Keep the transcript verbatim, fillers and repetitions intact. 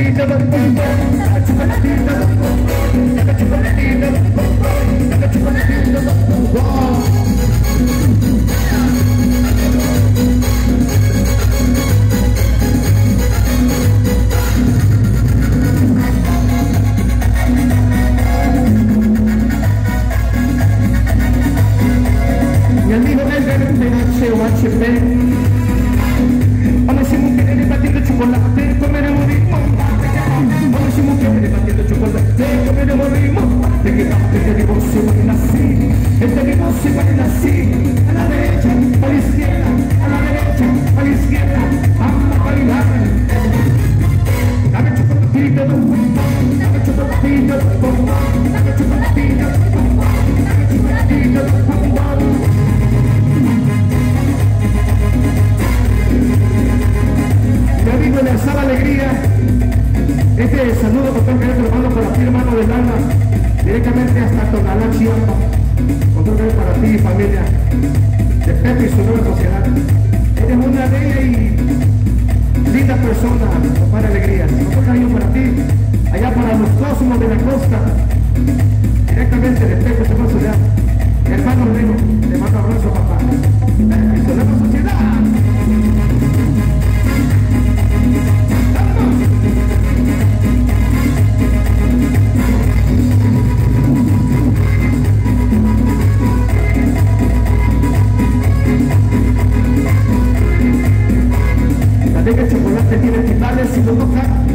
chocolatito del bombón, saca chocolatito del bombón, saca chocolatito del bombón, saca chocolatito del bombón. Mi amigo Edgar de H O H P, hombres y mujeres batiendo chocolate, comeremos ritmo. Hombres y mujeres batiendo chocolate, comeremos ritmo. De que este negocio baila así, este negocio baila así. A la derecha, a la izquierda, a la derecha, a la izquierda, vamos a bailar. Dame chocolatito del bombón, dame chocolatito del bombón, dame chocolatito del bombón, dame chocolatito del bombón. Mi amigo de Sala Alegría, este saludo con todo el cariño, hermano, para ti, hermano del alma, directamente hasta Tonalá, Chiapas, con todo el cariño para ti y familia de Pepe y su nueva sociedad. Eres una bella y linda persona, para alegría. Con todo el cariño para ti, allá para los cosmos de la costa, directamente de Pepe y su nueva sociedad. Hermano Rego, te mando un abrazo, papá. Pepe y su nueva sociedad. La negra chocolate tiene titales y lo toca.